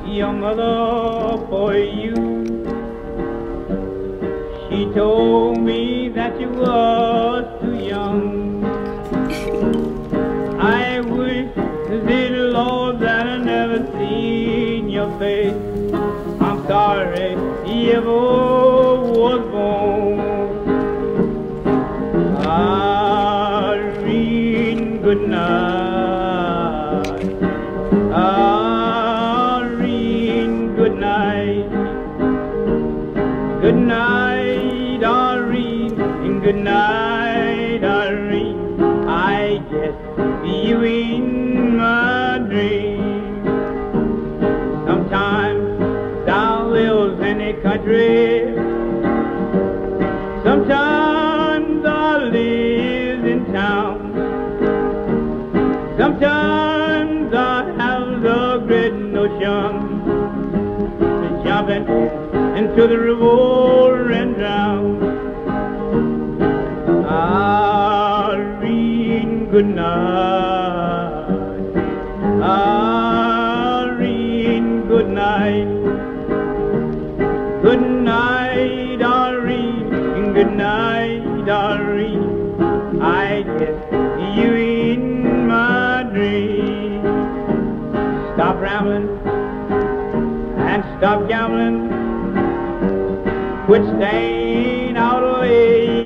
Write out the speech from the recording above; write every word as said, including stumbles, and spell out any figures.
your mother for you. She told me that you was too young. I wish the Lord that I never seen your face. I'm sorry you ever was born. Irene, good night. Irene, good night. Good night, Irene, and good night, Irene. I guess you in my dream. Sometimes I live in a country. Sometimes I live in town. Sometimes I have the great notion to jumping into the river and drown. Irene, good night. Irene, good night. Good night, Irene. Good night, Irene. I guess you in my dream. Stop rambling and stop gambling. Quit staying out of the way.